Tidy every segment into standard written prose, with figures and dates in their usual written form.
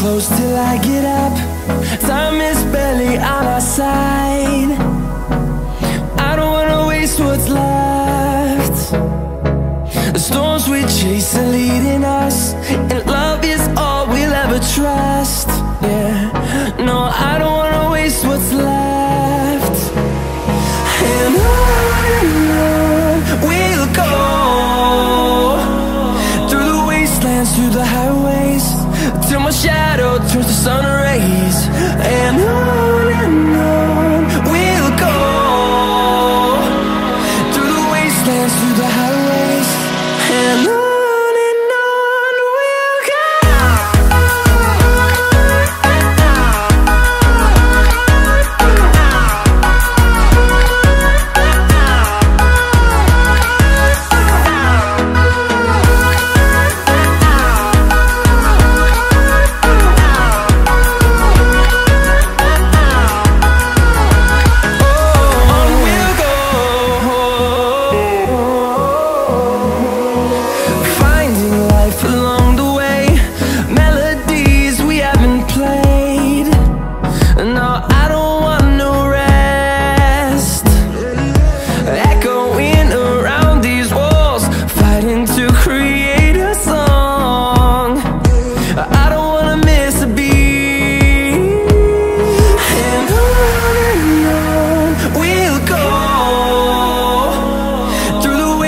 close till I get up. Time is barely on our side. I don't wanna waste what's left. The storms we chase are leading us, and love is all we'll ever trust. Yeah, no, I don't wanna waste what's left. And on we'll go, through the wastelands, through the highways, till my shadow turns to sun rays. And on we'll go, through the wastelands, through the highways, and on we'll go.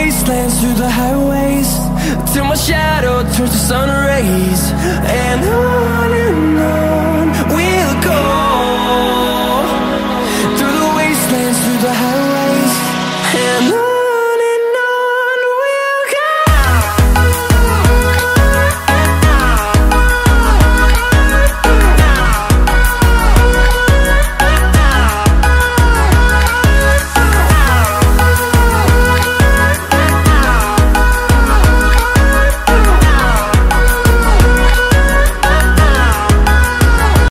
Through the highways, till my shadow turns to sun rays. And